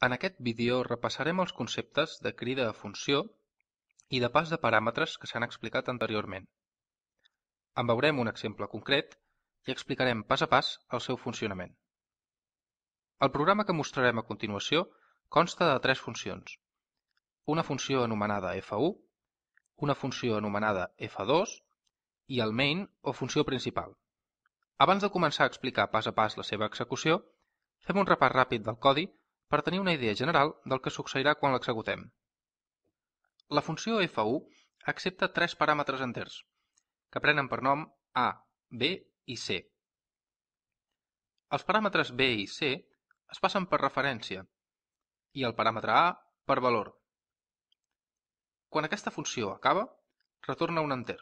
En aquest vídeo repassarem els conceptes de crida a funció i de pas de paràmetres que s'han explicat anteriorment. En veurem un exemple concret i explicarem pas a pas el seu funcionament. El programa que mostrarem a continuació consta de tres funcions: una funció anomenada f1, una funció anomenada f2 i el main o funció principal. Abans de començar a explicar pas a pas la seva execució, fem un repàs ràpid del codi per tenir una idea general del que succeirà quan l'executem. La funció f1 accepta tres paràmetres enters, que prenen per nom a, b i c. Els paràmetres b i c es passen per referència i el paràmetre a per valor. Quan aquesta funció acaba, retorna un enter.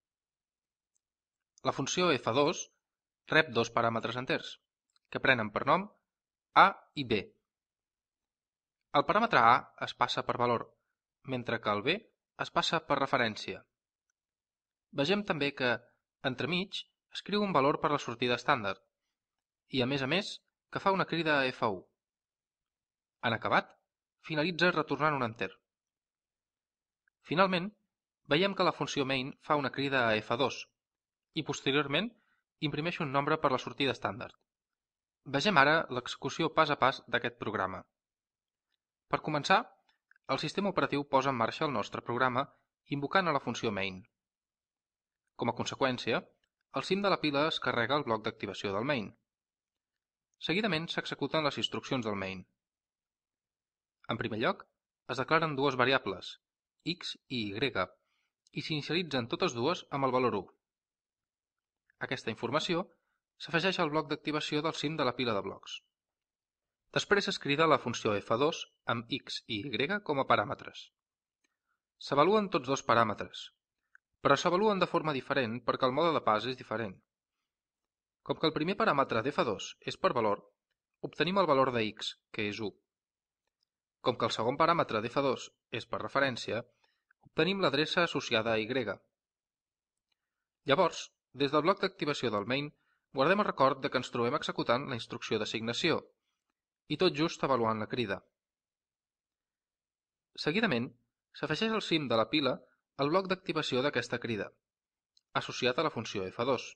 La funció f2 rep dos paràmetres enters, que prenen per nom a i b. El paràmetre a es passa per valor, mentre que el b es passa per referència. Vegem també que, entremig, escriu un valor per la sortida estàndard i, a més, que fa una crida a f1. En acabat, finalitza retornant un enter. Finalment, veiem que la funció main fa una crida a f2 i, posteriorment, imprimeix un nombre per la sortida estàndard. Vegem ara l'execució pas a pas d'aquest programa. Per començar, el sistema operatiu posa en marxa el nostre programa invocant a la funció main. Com a conseqüència, el cim de la pila es carrega al bloc d'activació del main. Seguidament s'executen les instruccions del main. En primer lloc, es declaren dues variables, x i y, i s'inicialitzen totes dues amb el valor 1. Aquesta informació s'afegeix al bloc d'activació del cim de la pila de blocs. Després es crida la funció f2 amb x i y com a paràmetres. S'avaluen tots dos paràmetres, però s'avaluen de forma diferent perquè el mode de pas és diferent. Com que el primer paràmetre d'f2 és per valor, obtenim el valor de x, que és 1. Com que el segon paràmetre d'f2 és per referència, obtenim l'adreça associada a y. Llavors, des del bloc d'activació del main, guardem el record de que ens trobem executant la instrucció d'assignació, i tot just avaluant la crida. Seguidament, s'afegeix al cim de la pila el bloc d'activació d'aquesta crida, associat a la funció f2.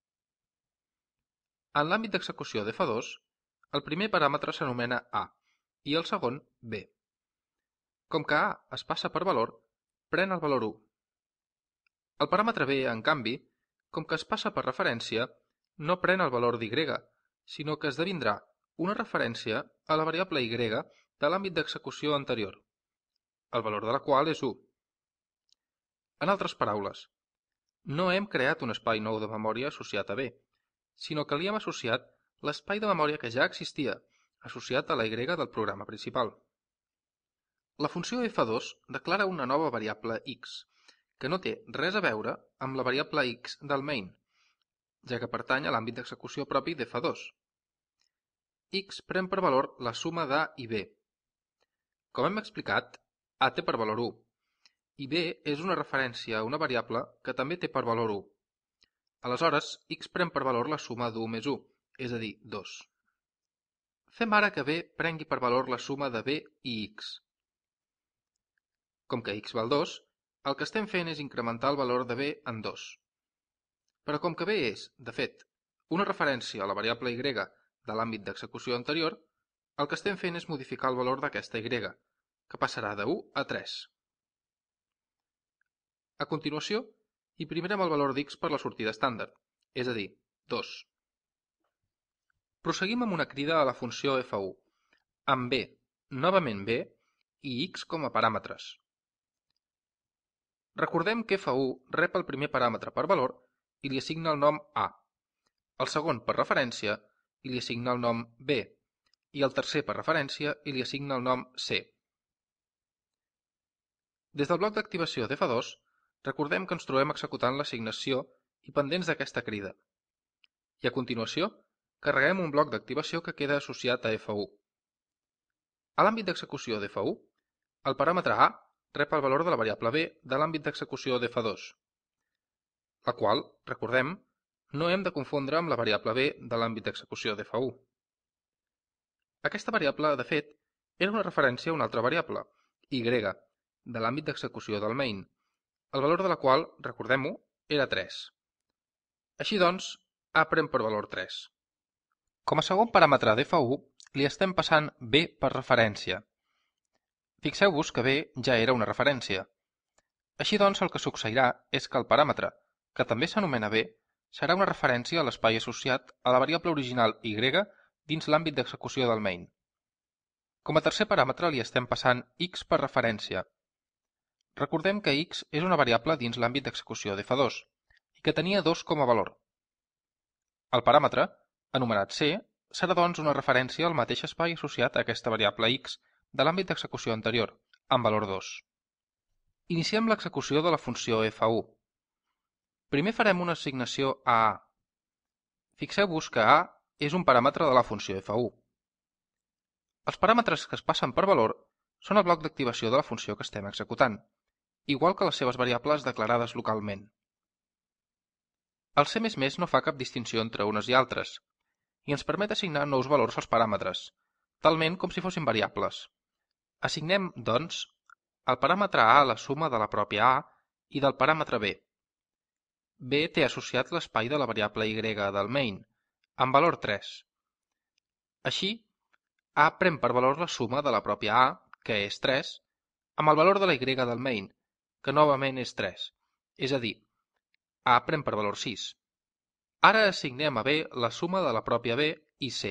En l'àmbit d'execució d'f2, el primer paràmetre s'anomena a i el segon b. Com que a es passa per valor, pren el valor 1. El paràmetre b, en canvi, com que es passa per referència, no pren el valor d'y, sinó que esdevindrà una referència a la variable y de l'àmbit d'execució anterior, el valor de la qual és 1. En altres paraules, no hem creat un espai nou de memòria associat a b, sinó que li hem associat l'espai de memòria que ja existia, associat a la y del programa principal. La funció f2 declara una nova variable x, que no té res a veure amb la variable x del main, ja que pertany a l'àmbit d'execució propi d'f2. X pren per valor la suma d'A i B. Com hem explicat, A té per valor 1, i B és una referència a una variable que també té per valor 1. Aleshores, X pren per valor la suma d'1 més 1, és a dir, 2. Fem ara que B prengui per valor la suma de B i X. Com que X val 2, el que estem fent és incrementar el valor de B en 2. Però com que B és, de fet, una referència a la variable Y de l'àmbit d'execució anterior, el que estem fent és modificar el valor d'aquesta Y, que passarà de 1 a 3. A continuació, imprimirem el valor d'X per la sortida estàndard, és a dir, 2. Proseguim amb una crida a la funció f1, amb B, novament B, i X com a paràmetres. Recordem que f1 rep el primer paràmetre per valor i li assigna el nom A, el segon per referència i li assigna el nom B, i el tercer per referència i li assigna el nom C. Des del bloc d'activació d'f2, recordem que ens trobem executant l'assignació i pendents d'aquesta crida. I a continuació, carreguem un bloc d'activació que queda associat a f1. A l'àmbit d'execució d'f1, el paràmetre A rep el valor de la variable B de l'àmbit d'execució d'f2, la qual, recordem, no hem de confondre amb la variable B de l'àmbit d'execució d'f1. Aquesta variable, de fet, era una referència a una altra variable, y, de l'àmbit d'execució del main, el valor de la qual, recordem-ho, era 3. Així doncs, a pren per valor 3. Com a segon paràmetre d'f1, li estem passant b per referència. Fixeu-vos que b ja era una referència. Així doncs, el que succeirà és que el paràmetre, que també s'anomena b, serà una referència a l'espai associat a la variable original y dins l'àmbit d'execució del main. Com a tercer paràmetre li estem passant x per referència. Recordem que x és una variable dins l'àmbit d'execució d'f2 i que tenia 2 com a valor. El paràmetre, anomenat c, serà doncs una referència al mateix espai associat a aquesta variable x de l'àmbit d'execució anterior, amb valor 2. Iniciem l'execució de la funció f1. Primer farem una assignació a a. Fixeu-vos que a és un paràmetre de la funció f1. Els paràmetres que es passen per valor són el bloc d'activació de la funció que estem executant, igual que les seves variables declarades localment. El C++ no fa cap distinció entre unes i altres, i ens permet assignar nous valors als paràmetres, talment com si fossin variables. Assignem, doncs, al paràmetre a la suma de la pròpia a i del paràmetre b. b té associat l'espai de la variable y del main, amb valor 3. Així, a pren per valor la suma de la pròpia a, que és 3, amb el valor de la y del main, que novament és 3, és a dir, a pren per valor 6. Ara assignem a b la suma de la pròpia b i c.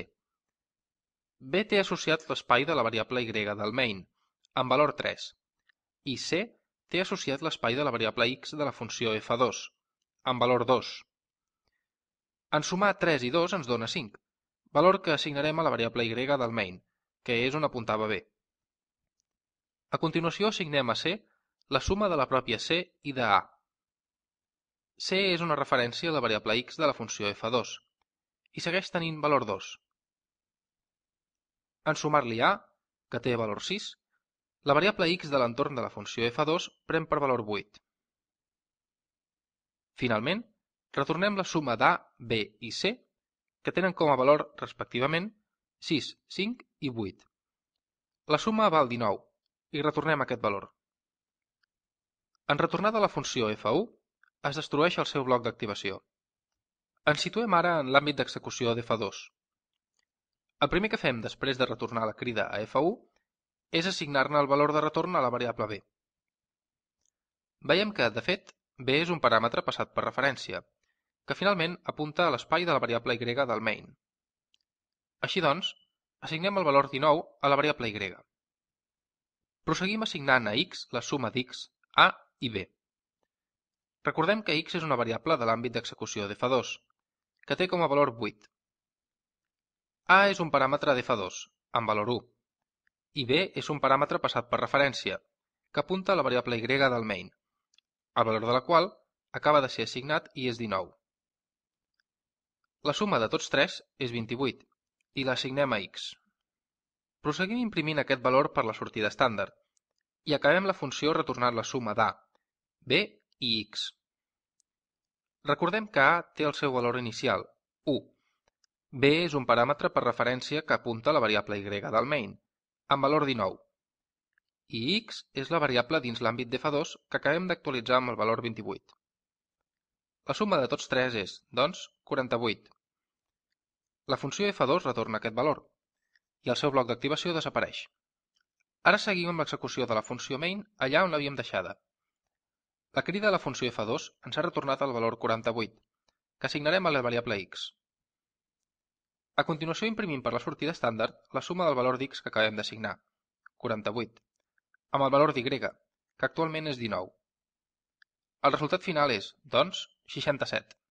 b té associat l'espai de la variable y del main, amb valor 3, i c té associat l'espai de la variable x de la funció f2, amb valor 2. En sumar 3 i 2 ens dona 5, valor que assignarem a la variable y del main, que és on apuntava b. A continuació assignem a c la suma de la pròpia c i de a. c és una referència a la variable x de la funció f2 i segueix tenint valor 2. En sumar-li a, que té valor 6, la variable x de l'entorn de la funció f2 pren per valor 8. Finalment, retornem la suma d'A, B i C, que tenen com a valor, respectivament, 6, 5 i 8. La suma val 19, i retornem aquest valor. En retornar de la funció f1, es destrueix el seu bloc d'activació. Ens situem ara en l'àmbit d'execució d'f2. El primer que fem després de retornar la crida a f1 és assignar-ne el valor de retorn a la variable b. Veiem que, de fet, b és un paràmetre passat per referència, que finalment apunta a l'espai de la variable y del main. Així doncs, assignem el valor 19 a la variable y. Proseguim assignant a x la suma d'x, a i b. Recordem que x és una variable de l'àmbit d'execució d'f2, que té com a valor 8. A és un paràmetre d'f2, amb valor 1, i b és un paràmetre passat per referència, que apunta a la variable y del main, el valor de la qual acaba de ser assignat i és 19. La suma de tots tres és 28, i l'assignem a x. Proseguim imprimint aquest valor per la sortida estàndard, i acabem la funció retornant la suma d'A, B i x. Recordem que A té el seu valor inicial, 1. B és un paràmetre per referència que apunta a la variable y del main, amb valor 19. I x és la variable dins l'àmbit d'f2 que acabem d'actualitzar amb el valor 28. La suma de tots tres és, doncs, 48. La funció f2 retorna aquest valor, i el seu bloc d'activació desapareix. Ara seguim amb l'execució de la funció main allà on l'havíem deixada. La crida a la funció f2 ens ha retornat el valor 48, que assignarem a la variable x. A continuació imprimim per la sortida estàndard la suma del valor d'x que acabem d'assignar, 48, amb el valor d'y, que actualment és 19. El resultat final és, doncs, 67.